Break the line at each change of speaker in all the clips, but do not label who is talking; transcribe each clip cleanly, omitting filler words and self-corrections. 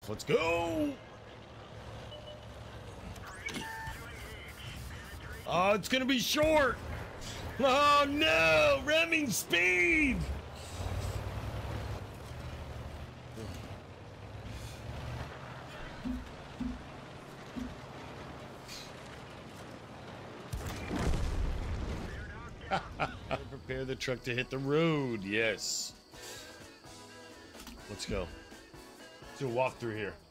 off. Let's go. Oh, it's gonna be short. Oh no, ramming speed. Prepare the truck to hit the road. Yes. Let's go. Let's do a walk through here.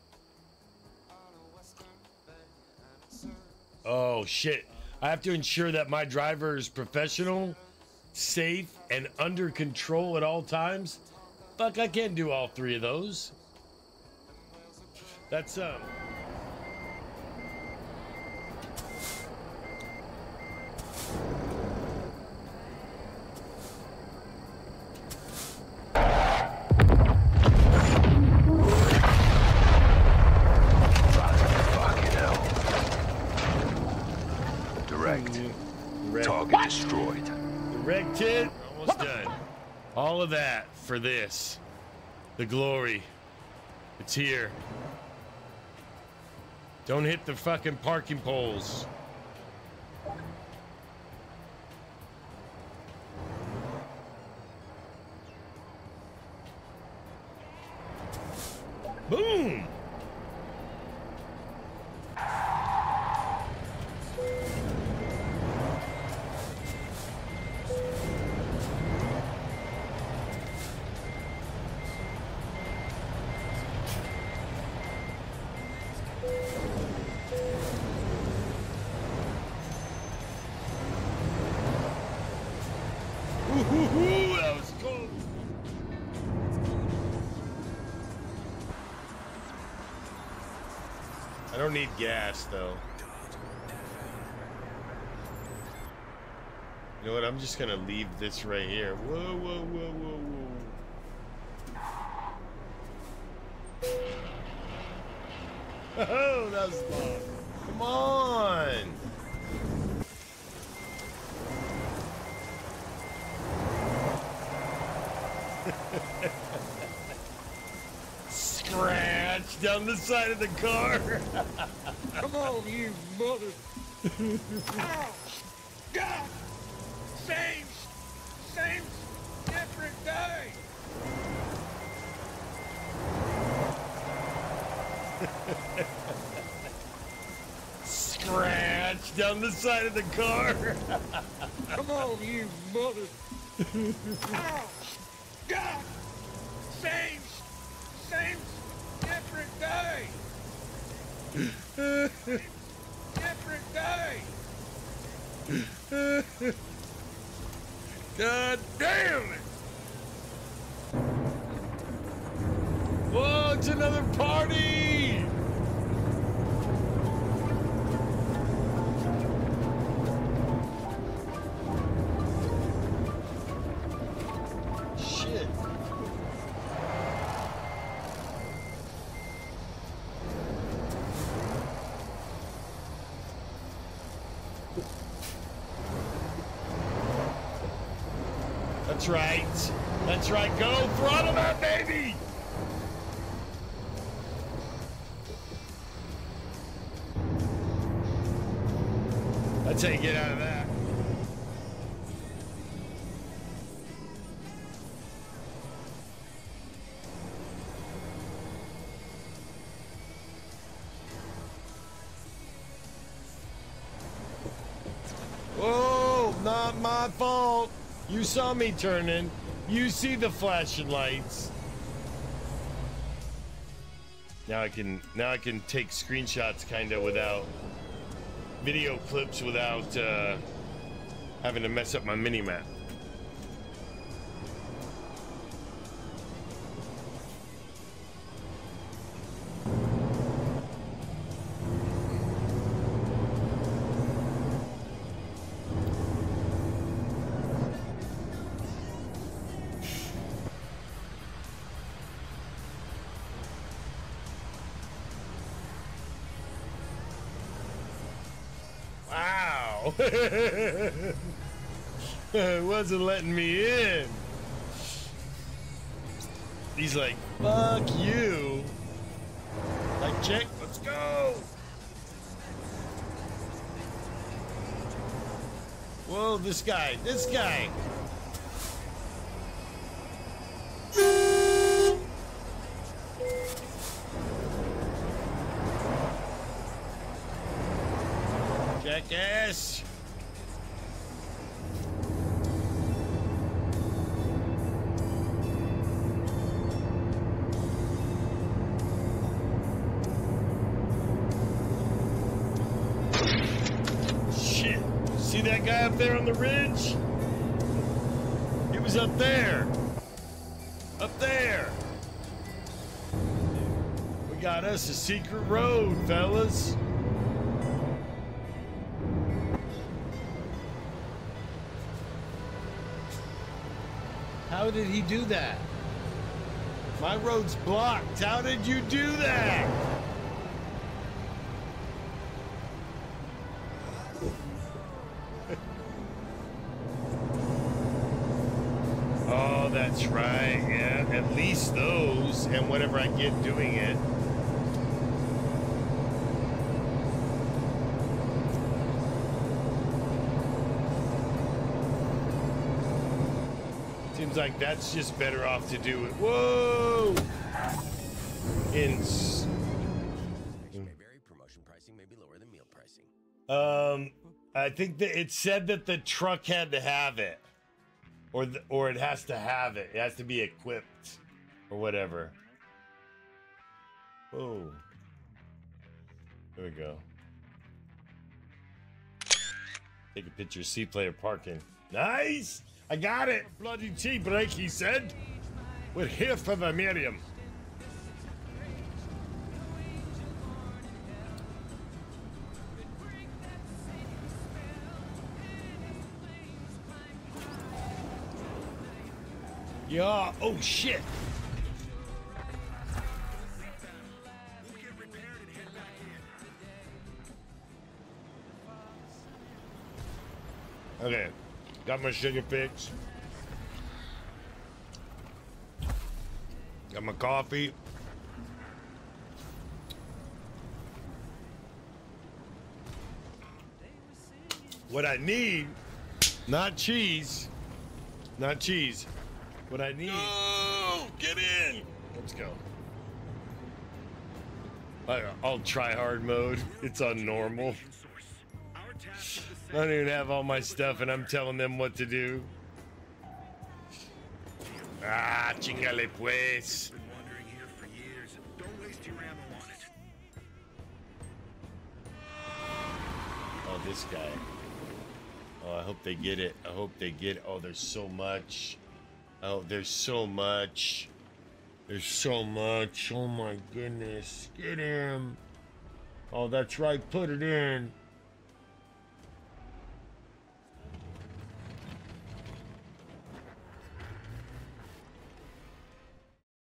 Oh shit. I have to ensure that my driver is professional, safe, and under control at all times. Fuck, I can't do all three of those. That's
Target destroyed.
Direct hit. Almost done. All of that for this. The glory. It's here. Don't hit the fucking parking poles. Boom! That was cool. I don't need gas though. You know what? I'm just gonna leave this right here. Whoa, whoa, whoa, whoa, whoa. Oh, that was fun. Come on. Scratch down the side of the car.
Come on, you mother. Oh, God. Same, different day.
Scratch down the side of the car.
Come on, you mother. Oh, God. Same, different day. Different day.
God damn it. Whoa, it's another party. Shit. That's right. That's right. Go throttle that baby. That's how you get out of that. Whoa, not my fault. You saw me turning. You see the flashing lights. Now I can take screenshots kind of without video clips without having to mess up my mini map. Wow. It wasn't letting me in. He's like, fuck you. check. Let's go. Whoa, this guy. Jackass. Shit. See that guy up there on the ridge? He was up there. Up there. We got us a secret road, fellas. How did he do that? My road's blocked. How did you do that? Oh, that's right. Yeah, at least those and whatever I get doing it. Seems like that's just better off to do it. Whoa!
Promotion pricing may be lower than meal pricing.
I think that it said that the truck had to have it, or it has to have it. It has to be equipped, or whatever. Whoa! There we go. Take a picture of C-player parking. Nice. I got it! Bloody tea break, he said. We're here for the Miriam. Yeah, oh shit! Okay. Got my sugar fix. Got my coffee. What I need, not cheese. Not cheese. What I need. Oh, get in. Let's go. I'll try hard mode. It's on normal. I don't even have all my stuff and I'm telling them what to do. Ah, chingale pues.
Been wandering here for years. Don't waste your ammo on it.
Oh, this guy. Oh, I hope they get it. I hope they get it. Oh, there's so much. Oh, there's so much. There's so much. Oh my goodness. Get him. Oh, that's right. Put it in.